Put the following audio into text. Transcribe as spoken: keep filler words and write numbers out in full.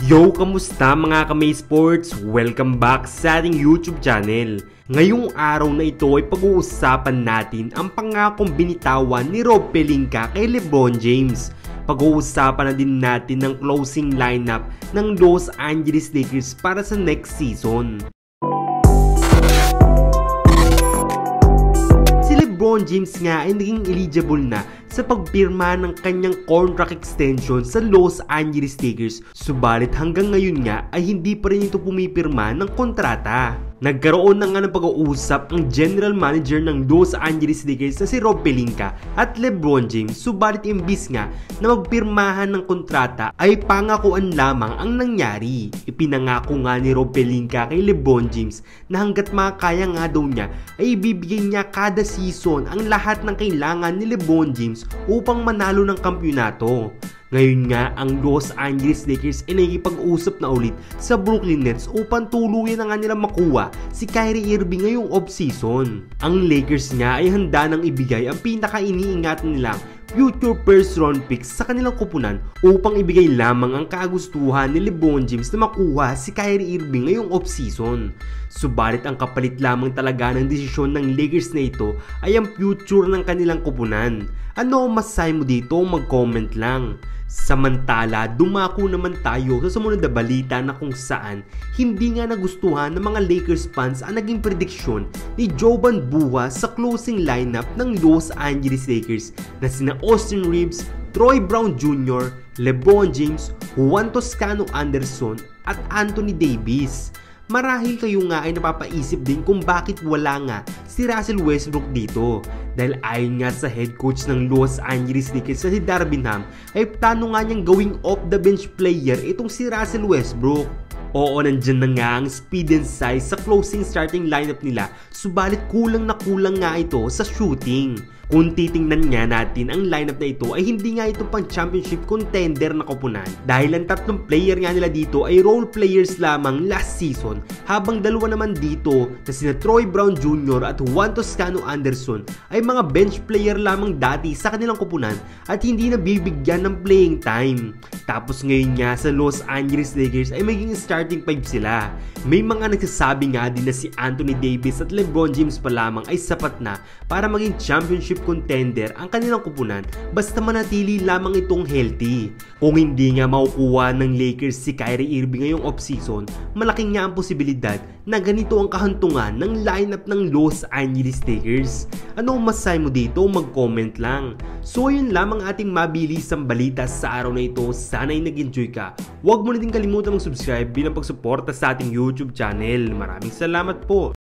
Yo! Kamusta mga ka-May Sports? Welcome back sa ating YouTube channel. Ngayong araw na ito ay pag-uusapan natin ang pangakong binitawan ni Rob Pelinka kay LeBron James. Pag-uusapan na din natin ang closing lineup ng Los Angeles Lakers para sa next season. Si LeBron James nga ay naging eligible na sa pagpirma ng kanyang contract extension sa Los Angeles Lakers, subalit hanggang ngayon nga ay hindi pa rin ito pumipirma ng kontrata. Nagkaroon na nga ng pag-uusap ang general manager ng Los Angeles Lakers na si Rob Pelinka at LeBron James, subalit imbis nga na magpirmahan ng kontrata ay pangakuan lamang ang nangyari. Ipinangako nga ni Rob Pelinka kay LeBron James na hanggat makakaya nga daw niya ay ibibigay niya kada season ang lahat ng kailangan ni LeBron James upang manalo ng kampyonato. Ngayon nga, ang Los Angeles Lakers ay nakikipag-usap na ulit sa Brooklyn Nets upang tuluyan na nga nilang makuha si Kyrie Irving ngayong off-season. Ang Lakers nga ay handa nang ibigay ang pinaka-iniingatan nilang future first round picks sa kanilang kupunan upang ibigay lamang ang kagustuhan ni LeBron James na makuha si Kyrie Irving ngayong off-season. Subalit ang kapalit lamang talaga ng desisyon ng Lakers na ito ay ang future ng kanilang kupunan. Ano ang masasabi mo dito? Mag-comment lang. Samantala, dumako naman tayo sa sumunod na balita na kung saan hindi nga nagustuhan ng mga Lakers fans ang naging prediksyon ni Jovan Buha sa closing lineup ng Los Angeles Lakers na sina Austin Reeves, Troy Brown Junior, LeBron James, Juan Toscano Anderson at Anthony Davis. Marahil kayo nga ay napapaisip din kung bakit wala nga si Russell Westbrook dito. Dahil ayon nga sa head coach ng Los Angeles Lakers na si Darvin Ham ay plano nga niyang gawing off the bench player itong si Russell Westbrook. Oo, nandyan na nga ang speed and size sa closing starting lineup nila, subalit kulang na kulang nga ito sa shooting. Kung titingnan nga natin ang lineup na ito ay hindi nga ito pang championship contender na koponan dahil ang tatlong player nga nila dito ay role players lamang last season, habang dalawa naman dito na sina Troy Brown Junior at Juan Toscano Anderson ay mga bench player lamang dati sa kanilang koponan at hindi na bibigyan ng playing time. Tapos ngayon nga sa Los Angeles Lakers ay magiging starting five sila. May mga nagsasabi nga din na si Anthony Davis at LeBron James pa lamang ay sapat na para maging championship contender ang kanilang kupunan basta manatili lamang itong healthy. Kung hindi nga makukuha ng Lakers si Kyrie Irving ngayong off-season, malaking nga ang posibilidad na ganito ang kahantungan ng lineup ng Los Angeles Lakers. Ano ang masasabi mo dito? Mag-comment lang. So yun lamang ating mabilisang balita sa araw na ito. Sana ay nag-enjoy ka. Huwag mo na din kalimutan mag-subscribe bilang pagsuporta sa ating YouTube channel. Maraming salamat po.